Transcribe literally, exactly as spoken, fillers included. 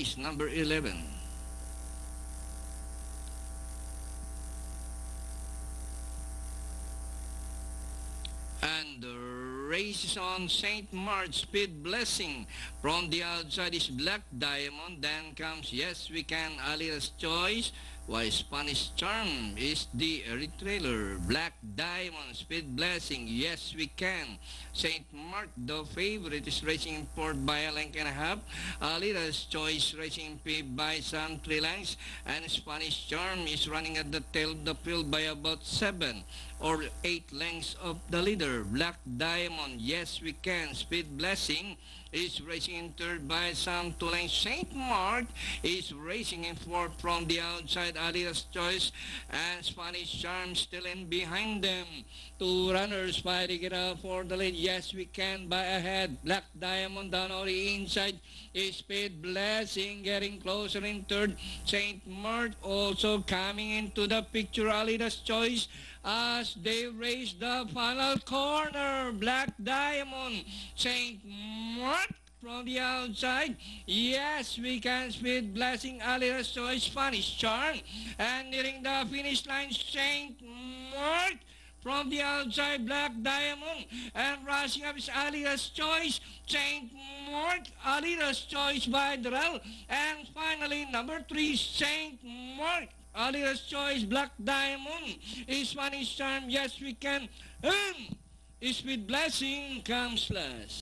race number eleven. And the race is on. Saint March, Speed Blessing. From the outside is Black Diamond. Then comes Yes We Can, Alia's Choice. While Spanish Charm is the retrailer. Black Diamond, Speed Blessing, Yes We Can. Saint Mark, the favorite, is racing fourth by a length and a half. Alia's Choice racing fifth by some three lengths. And Spanish Charm is running at the tail of the field by about seven or eight lengths of the leader. Black Diamond, Yes We Can, Speed Blessing is racing in third by some two lengths. Saint Mark is racing in fourth from the outside. Alia's Choice and Spanish Charm still in behind them. Two runners fighting it out for the lead. Yes We Can by ahead. Black Diamond down on the inside is Speed Blessing getting closer in third. Saint Mark also coming into the picture. Alia's Choice as they race the final corner. Black Diamond, Saint Mark from the outside. Yes We Can, Speed Blessing, Alia's Choice, Spanish Charm. And nearing the finish line, Saint Mark from the outside, Black Diamond. And rushing up is Alia's Choice, Saint Mark, Alia's Choice by Darrell. And finally, number three, Saint Mark, Alia's Choice, Black Diamond, Spanish Charm, Yes We Can, and Speed Blessing comes last.